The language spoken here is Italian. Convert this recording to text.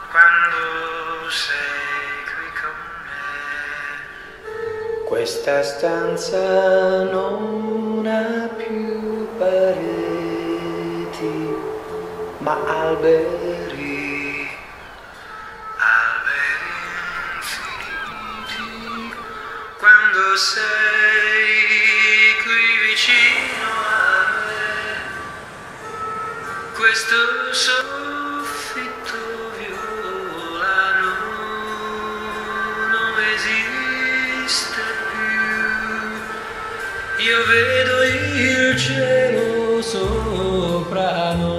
quando sei qui con me. Questa stanza non ha più pareti, ma alberi, alberi infiniti. Quando sei qui vicino a me, questo soffitto violano non esiste più. Io vedo il cielo sopra noi.